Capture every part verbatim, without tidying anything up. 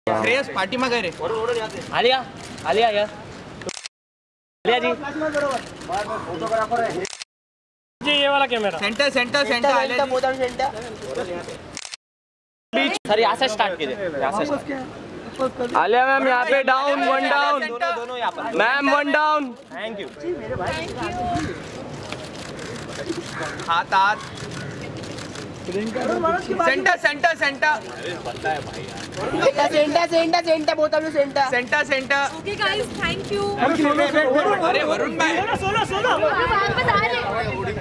Shreyas party में गए रे आलिया आलिया यार आलिया जी फोटोग्राफर है जी। ये वाला camera centre centre centre Alia ji बीच सर यहाँ से स्टार्ट कीजिए यहाँ से। आलिया मैम यहाँ पे डाउन वन डाउन दोनों दोनों यहाँ पर ma'am one down. Thank you. हाथ हाथ centre centre centre centre centre centre both of you centre centre centre okay guys thank you. अरे वरुण भाई सोलो सोलो वापस आ रहे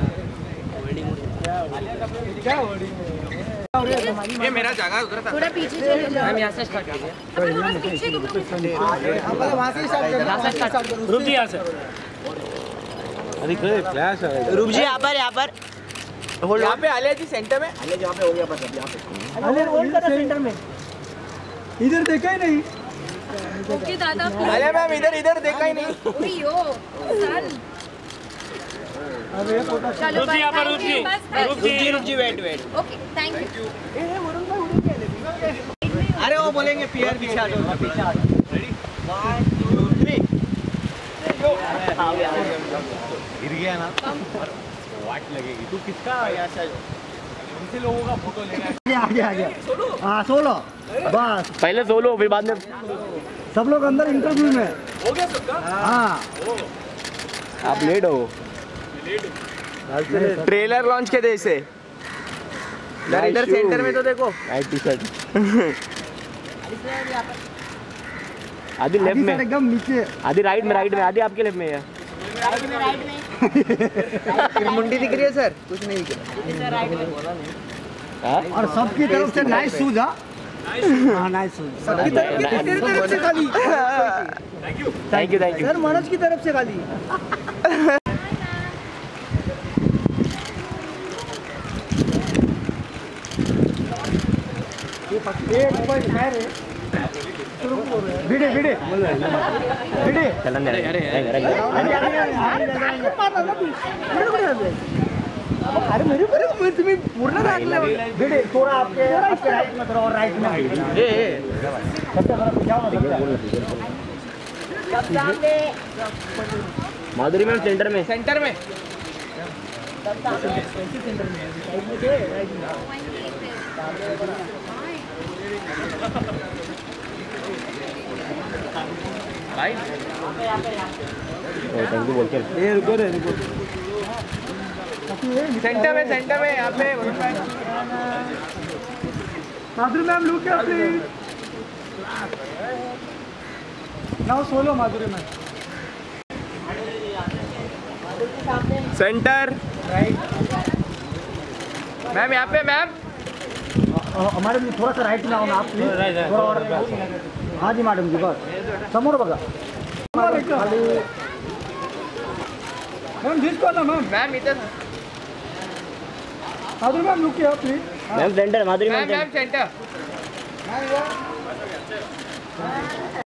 ये मेरा जगह उधर था। थोड़ा पीछे चले जाओ। मैम यहाँ से स्टार्ट कीजिए। अपन वहां पीछे वहां से स्टार्ट करो। रुक जी यहाँ से। अरे फ्लैश है। रूप जी यहाँ पर यहाँ पर यहाँ पे आलिया जी सेंटर में। आलिया जी यहाँ पे हो गया बस अब यहाँ पे। अरे होल्ड करो सेंटर में। इधर देखा ही नहीं। ओके दादा आलिया मैम इधर इधर देखा ही नहीं। ओयो सन चलो रुक जी यहाँ पर रुक जी रुक जी रुक जी wait wait. Okay thank you. अरे वो बोलेंगे पीआर पीछे आ जाओ पीछे आ जाओ। Ready one two three. गिर गया ना वाट लगेगी। तू किसका यहाँ से उनसे लोगों का फोटो लेना है। आगे आगे हाँ सोलो बस पहले सोलो फिर बाद में सब लोग अंदर इंटरव्यू में हो गया सबका। हाँ आप लेट हो ट्रेलर लॉन्च के दे इसे इधर इधर सेंटर में तो देखो। नाइट टी शर्ट आधी लेफ्ट में एकदम नीचे आधी राइट में राइट में आधी आपके लेफ्ट में है। मुंडी दिख रही है सर कुछ नहीं दिख रहा। और सबकी तरफ से नाइस शूज हाँ नाइस शूज सबकी तरफ से तेरी तरफ से खाली thank you thank you sir Manoj की तरफ से खाली भिड़े भिड़े भिड़े चलन दे अरे अरे मेरे को तुम्हें पूर्ण राखले भिड़े थोड़ा आपके आपके राइट में थोड़ा और राइट में ए ए सबसे बड़ा क्या होगा माधुरी मैम सेंटर में सेंटर में भाई थैंक यू बोल के ए रुको रे रुको सेंटर में सेंटर में यहाँ पे वरुण भाई। Madhuri ma'am look here please now solo Madhuri ma'am centre ma'am यहाँ पे मैम हमारे लिए थोड़ा सा राइट में आओ ना आप प्लीज थोड़ा और हाँ जी मैडम जी बस समोर बघा मैम जिसको ना मैम मैम इधर Madhuri ma'am look here please ma'am centre Madhuri ma'am ma'am ma'am centre.